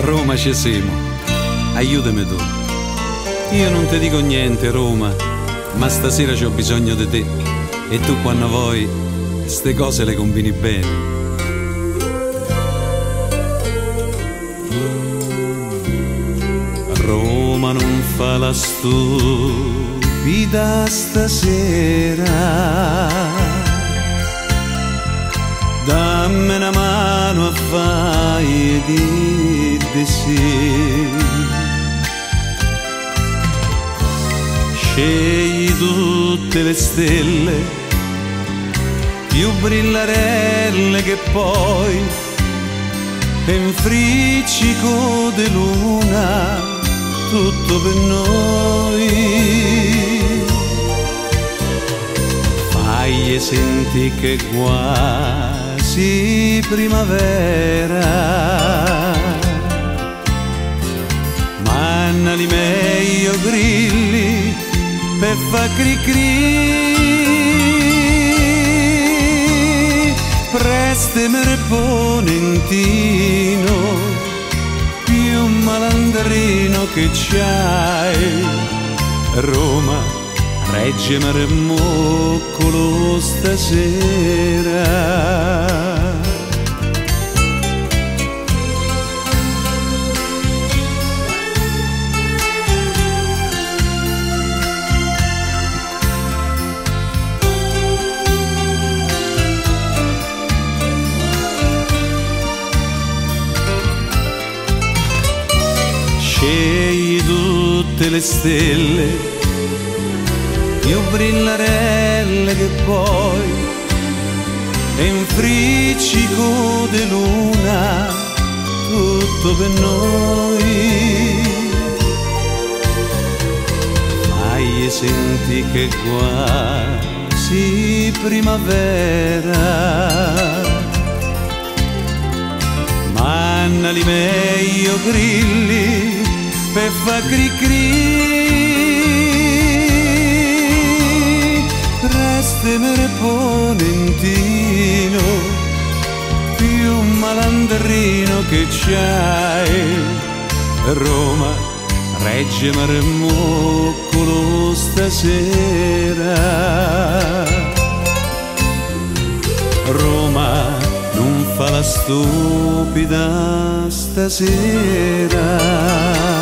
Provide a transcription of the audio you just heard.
Roma ci siamo, aiutami tu. Io non ti dico niente Roma, ma stasera c'ho bisogno di te. E tu quando vuoi, ste cose le combini bene. Roma non fa la stupida stasera, dammi una mano a fare di sì. Scegli tutte le stelle più brillarelle che poi e un friccico di luna tutto per noi. Fagli senti che quasi primavera, mannali meglio grilli per fa cri cri, prestami il ponentino più malandrino che c'hai. Roma, reggimi il moccolo stasera. Scegli tutte le stelle più brillarelle che poi e un friccico di luna tutto per noi. Fagli senti che quasi primavera, mannali meglio grilli per fa cri cri, prestami il ponentino più malandrino che c'hai. Roma, reggimi il moccolo stasera. Roma non fa la stupida stasera.